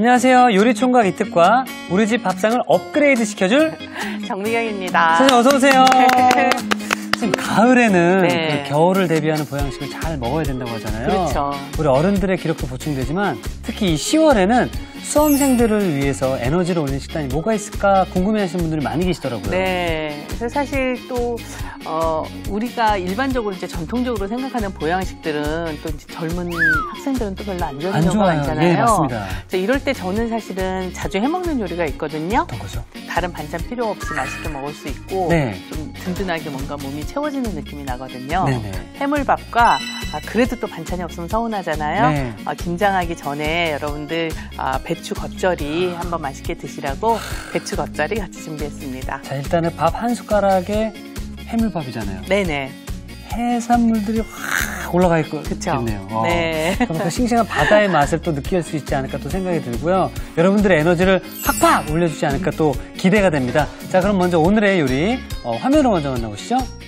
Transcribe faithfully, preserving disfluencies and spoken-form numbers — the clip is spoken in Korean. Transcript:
안녕하세요. 요리총각 이특과 우리 집 밥상을 업그레이드 시켜줄 정미경입니다. 선생님 어서 오세요. 선생님 가을에는 네. 그 겨울을 대비하는 보양식을 잘 먹어야 된다고 하잖아요. 그렇죠. 우리 어른들의 기록도 보충되지만 특히 이 시월에는 수험생들을 위해서 에너지를 올리는 식단이 뭐가 있을까 궁금해하시는 분들이 많이 계시더라고요. 네. 그래서 사실 또 어, 우리가 일반적으로 이제 전통적으로 생각하는 보양식들은 또 이제 젊은 학생들은 또 별로 안 좋아하는 안 경우가 좋아요. 많잖아요. 네, 맞습니다. 그래서 이럴 때 저는 사실은 자주 해먹는 요리가 있거든요. 어떤 거죠? 다른 반찬 필요 없이 맛있게 먹을 수 있고 네. 좀 든든하게 뭔가 몸이 채워지는 느낌이 나거든요. 네네. 해물밥과 아, 그래도 또 반찬이 없으면 서운하잖아요. 네. 아, 김장하기 전에 여러분들 아, 배추 겉절이 한번 맛있게 드시라고 배추 겉절이 같이 준비했습니다. 자, 일단은 밥 한 숟가락에 해물밥이잖아요. 네네. 해산물들이 확 올라가 있겠네요. 그쵸? 네. 그럼 그 싱싱한 바다의 맛을 또 느낄 수 있지 않을까 또 생각이 들고요. 여러분들의 에너지를 팍팍 올려주지 않을까 또 기대가 됩니다. 자, 그럼 먼저 오늘의 요리 어, 화면으로 먼저 만나보시죠.